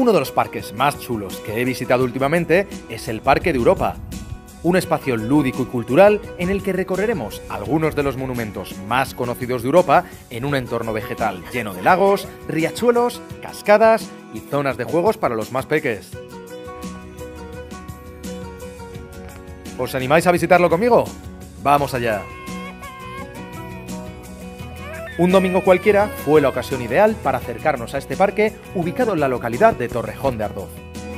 Uno de los parques más chulos que he visitado últimamente es el Parque de Europa, un espacio lúdico y cultural en el que recorreremos algunos de los monumentos más conocidos de Europa en un entorno vegetal lleno de lagos, riachuelos, cascadas y zonas de juegos para los más peques. ¿Os animáis a visitarlo conmigo? ¡Vamos allá! Un domingo cualquiera fue la ocasión ideal para acercarnos a este parque ubicado en la localidad de Torrejón de Ardoz.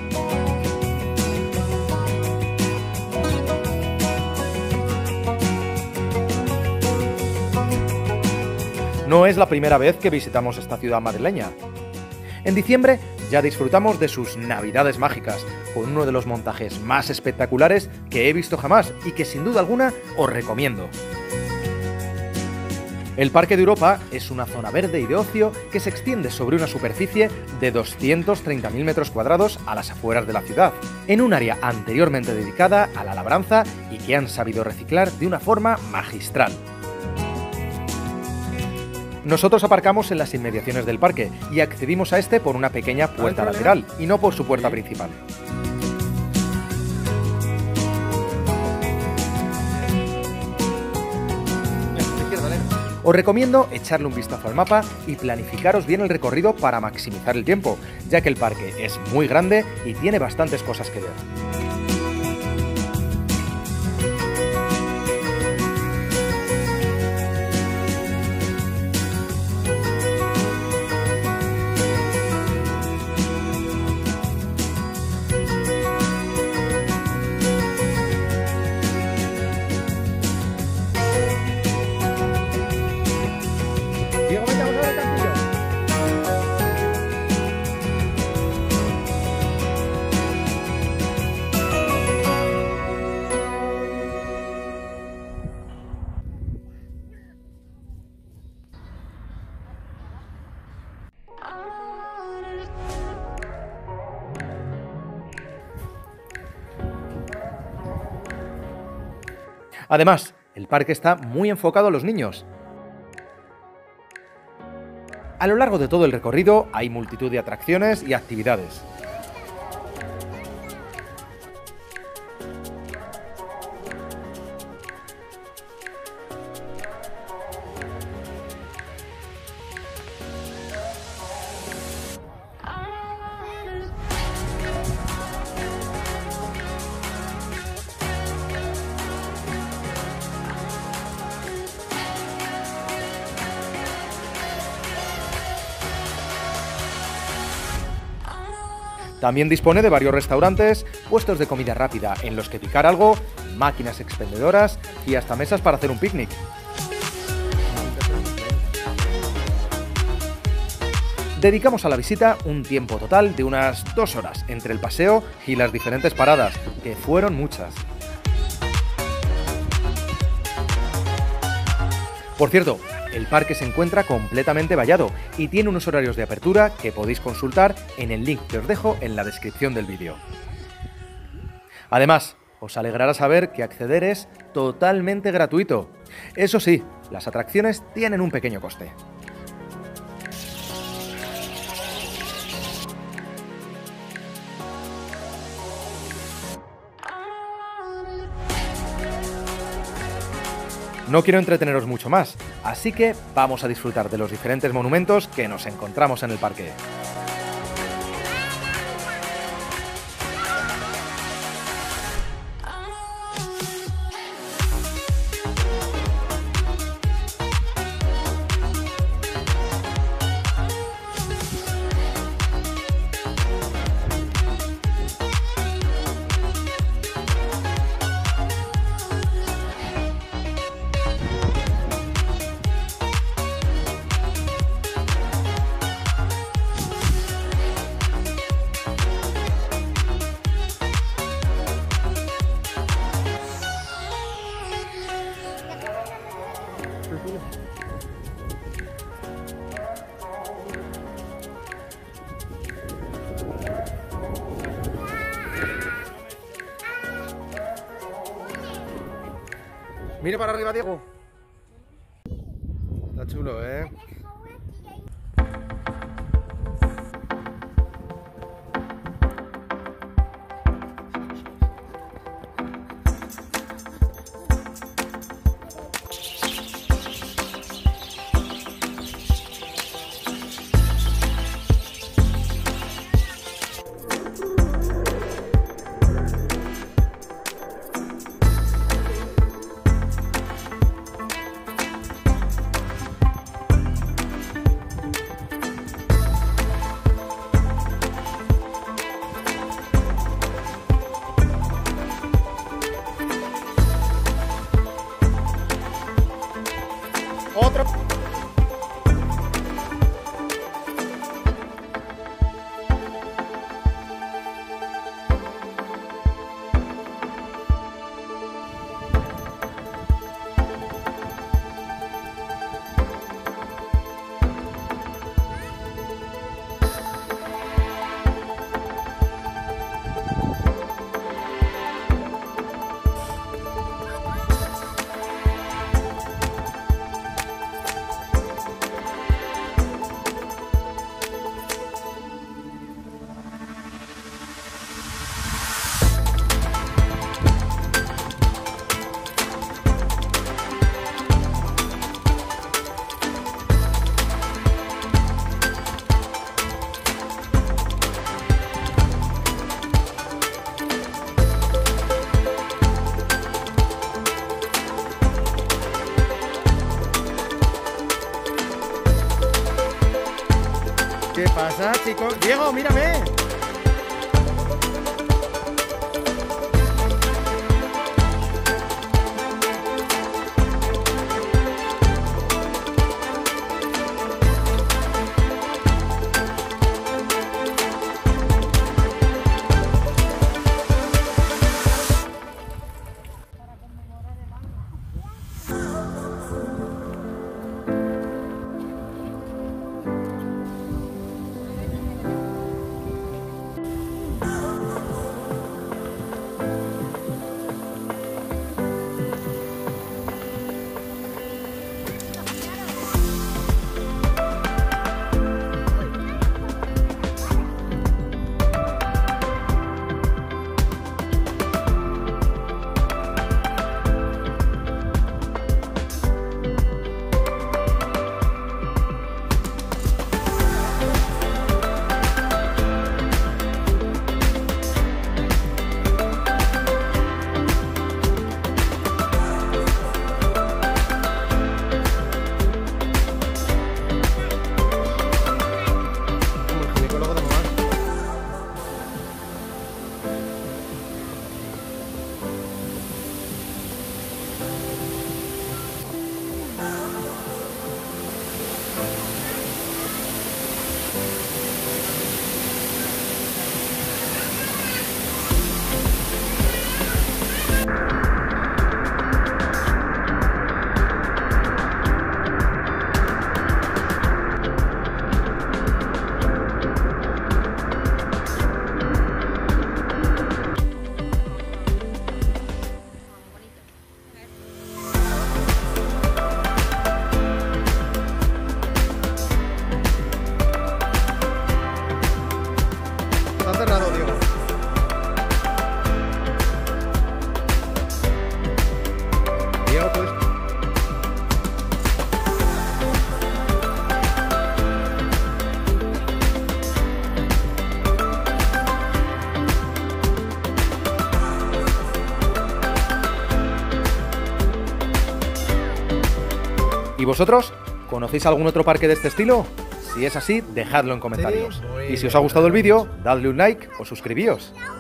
No es la primera vez que visitamos esta ciudad madrileña. En diciembre ya disfrutamos de sus Navidades mágicas, con uno de los montajes más espectaculares que he visto jamás y que sin duda alguna os recomiendo. El Parque de Europa es una zona verde y de ocio que se extiende sobre una superficie de 230.000 metros cuadrados a las afueras de la ciudad, en un área anteriormente dedicada a la labranza y que han sabido reciclar de una forma magistral. Nosotros aparcamos en las inmediaciones del parque y accedimos a este por una pequeña puerta lateral y no por su puerta principal. Os recomiendo echarle un vistazo al mapa y planificaros bien el recorrido para maximizar el tiempo, ya que el parque es muy grande y tiene bastantes cosas que ver. Además, el parque está muy enfocado a los niños. A lo largo de todo el recorrido hay multitud de atracciones y actividades. También dispone de varios restaurantes, puestos de comida rápida en los que picar algo, máquinas expendedoras y hasta mesas para hacer un picnic. Dedicamos a la visita un tiempo total de unas 2 horas entre el paseo y las diferentes paradas, que fueron muchas. Por cierto, el parque se encuentra completamente vallado y tiene unos horarios de apertura que podéis consultar en el link que os dejo en la descripción del vídeo. Además, os alegrará saber que acceder es totalmente gratuito. Eso sí, las atracciones tienen un pequeño coste. No quiero entreteneros mucho más, así que vamos a disfrutar de los diferentes monumentos que nos encontramos en el parque. Mira para arriba, Diego. Está chulo, ¿eh? pasa, chicos? Diego, mírame. Está cerrado, Diego. Diego, pues. ¿Y vosotros? ¿Conocéis algún otro parque de este estilo? Si es así, dejadlo en comentarios. Y si os ha gustado el vídeo, dadle un like o suscribíos.